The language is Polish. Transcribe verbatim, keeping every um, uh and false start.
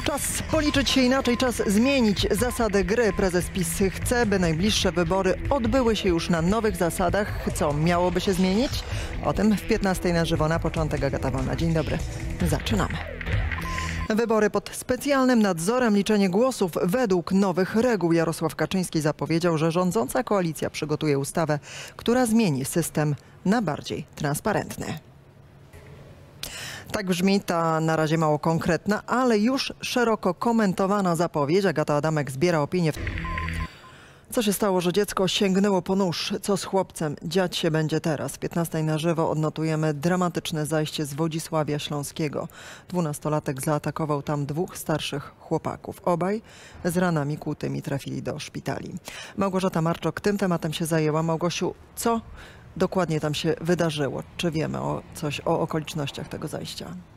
Czas policzyć się inaczej, czas zmienić zasady gry. Prezes PiS chce, by najbliższe wybory odbyły się już na nowych zasadach. Co miałoby się zmienić? O tym w piętnastej na żywo. Na początek Agata Wolna. Dzień dobry. Zaczynamy. Wybory pod specjalnym nadzorem, liczenie głosów według nowych reguł. Jarosław Kaczyński zapowiedział, że rządząca koalicja przygotuje ustawę, która zmieni system na bardziej transparentny. Tak brzmi ta na razie mało konkretna, ale już szeroko komentowana zapowiedź. Agata Adamek zbiera opinię. Co się stało, że dziecko sięgnęło po nóż? Co z chłopcem dziać się będzie teraz? W piętnastej na żywo odnotujemy dramatyczne zajście z Wodzisławia Śląskiego. Dwunastolatek zaatakował tam dwóch starszych chłopaków. Obaj z ranami kłutymi trafili do szpitali. Małgorzata Marczok tym tematem się zajęła. Małgosiu, co dokładnie tam się wydarzyło? Czy wiemy o coś o okolicznościach tego zajścia?